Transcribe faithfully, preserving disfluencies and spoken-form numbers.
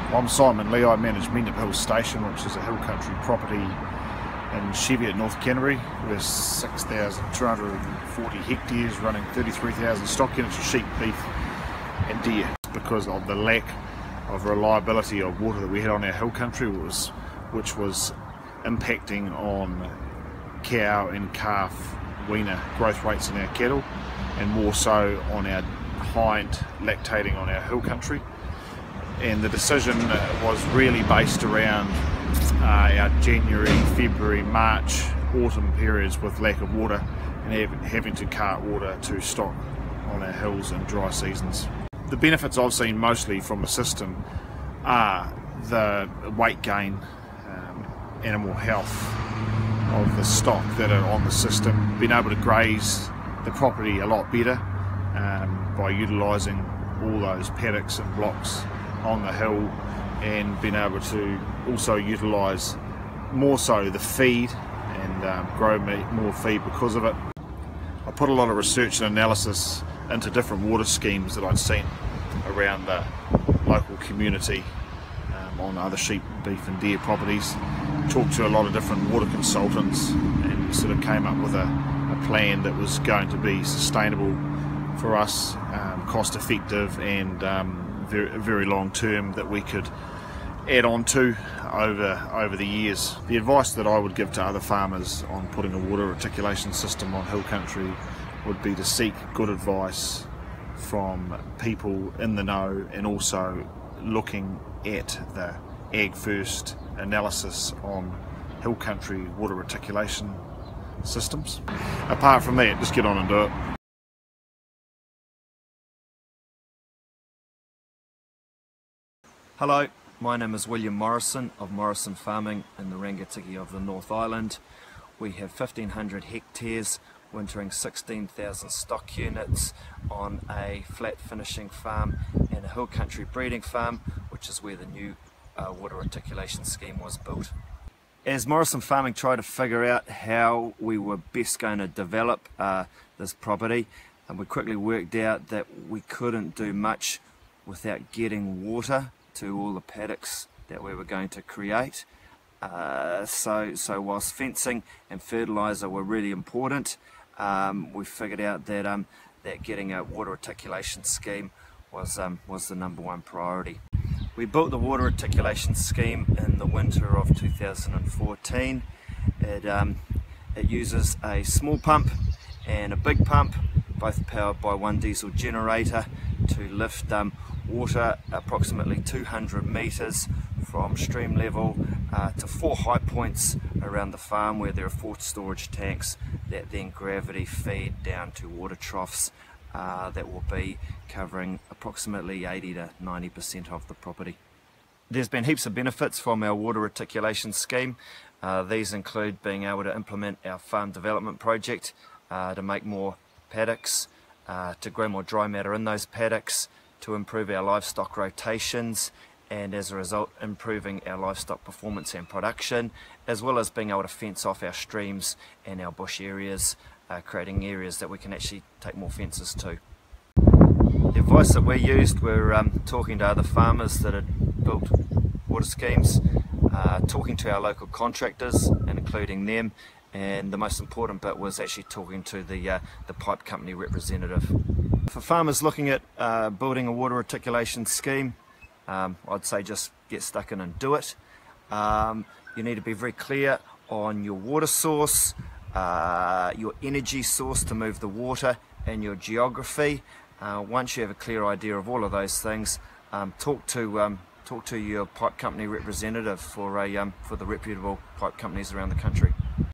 I'm Simon Lee. I manage Mendip Hill Station, which is a hill country property in Cheviot, North Canterbury. We're six thousand two hundred forty hectares, running thirty-three thousand stock units of sheep, beef and deer. Because of the lack of reliability of water that we had on our hill country, was, which was impacting on cow and calf weaner growth rates in our cattle, and more so on our hind lactating on our hill country. And the decision was really based around uh, our January, February, March, autumn periods with lack of water, and have, having to cart water to stock on our hills in dry seasons. The benefits I've seen mostly from the system are the weight gain, um, animal health of the stock that are on the system, being able to graze the property a lot better um, by utilising all those paddocks and blocks on the hill, and being able to also utilise more so the feed and um, grow more feed because of it. I put a lot of research and analysis into different water schemes that I'd seen around the local community um, on other sheep, beef and deer properties. Talked to a lot of different water consultants and sort of came up with a, a plan that was going to be sustainable for us, um, cost effective and um, very, very long term, that we could add on to over over the years. The advice that I would give to other farmers on putting a water reticulation system on hill country would be to seek good advice from people in the know, and also looking at the AgFirst analysis on hill country water reticulation systems. Apart from that, just get on and do it. Hello, my name is William Morrison of Morrison Farming in the Rangitikei of the North Island. We have fifteen hundred hectares, wintering sixteen thousand stock units on a flat finishing farm and a hill country breeding farm, which is where the new uh, water reticulation scheme was built. As Morrison Farming tried to figure out how we were best going to develop uh, this property, and we quickly worked out that we couldn't do much without getting water to all the paddocks that we were going to create. Uh, so, so whilst fencing and fertiliser were really important, um, we figured out that um, that getting a water reticulation scheme was um, was the number one priority. We built the water reticulation scheme in the winter of two thousand fourteen. It um, it uses a small pump and a big pump, both powered by one diesel generator, to lift um, water approximately two hundred metres from stream level uh, to four high points around the farm, where there are four storage tanks that then gravity feed down to water troughs uh, that will be covering approximately eighty to ninety percent of the property. There's been heaps of benefits from our water reticulation scheme. Uh, these include being able to implement our farm development project uh, to make more paddocks, uh, to grow more dry matter in those paddocks, to improve our livestock rotations, and as a result improving our livestock performance and production, as well as being able to fence off our streams and our bush areas, uh, creating areas that we can actually take more fences to. The advice that we used were um, talking to other farmers that had built water schemes, uh, talking to our local contractors and including them, and the most important bit was actually talking to the, uh, the pipe company representative. For farmers looking at uh, building a water reticulation scheme, um, I'd say just get stuck in and do it. Um, you need to be very clear on your water source, uh, your energy source to move the water, and your geography. Uh, once you have a clear idea of all of those things, um, talk to um, talk to your pipe company representative for a um, for the reputable pipe companies around the country.